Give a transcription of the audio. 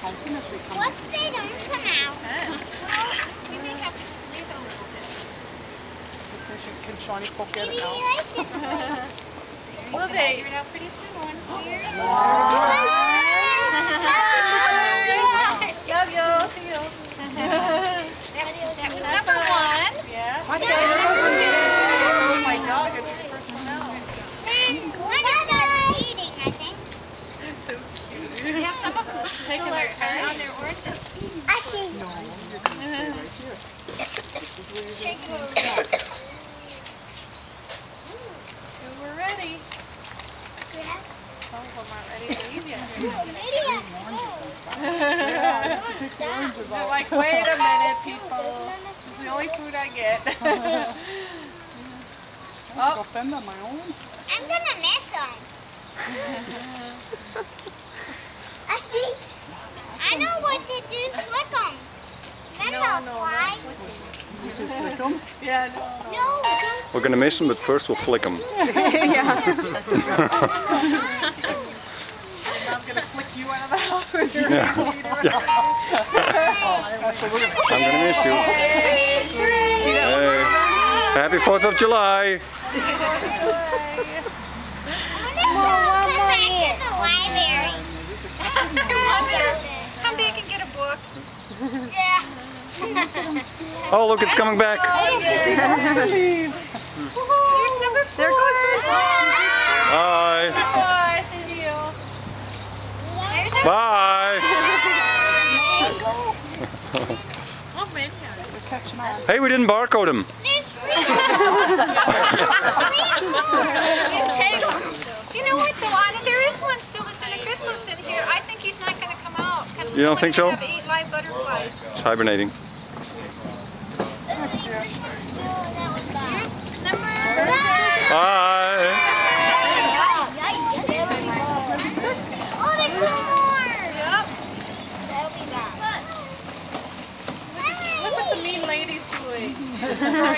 counting as we come What if they don't come out? We may have to just leave it a little bit. Can Shawnee poke at it Maybe now? you like this one. We'll figure it out pretty soon. Here. Yo, yo, to you. That was number one. Yeah. What Oh, my dog. It's your first one out. One of them's eating, I think. So cute. Yeah, some of them taking their are on their oranges. I think. No, you're going to stay right here. This is where you're going to see. So we're ready. Yeah. Some of them aren't ready to leave yet. Yeah, take the oranges They're out. like, wait a minute, people. This is the only food I get. I'll go fend on my own. I'm gonna miss them. I think I know what to do. Flick them. Then they'll fly. You can flick them. Yeah, no. No, don't. We're gonna miss them, but first we'll flick them. Yeah. I'm going to flick you out of the house when you're Yeah. leader. So we're going to I'm gonna miss you. Hey. Happy 4th of July. Come back to the library. Come back and get a book. Yeah. Oh, look, it's coming back. Here's number 4. There goes Bye. Bye. Thank you. Bye. Oh, man. We're catching on. Hey, we didn't barcode him. You know what, though, Anna? There is one still that's in a chrysalis in here. I think he's not going to come out. You don't think so? We have 8 live butterflies. It's hibernating. Here's number... Bye. Oh, there's two more. Yep. They'll be back. Look what the mean lady's doing.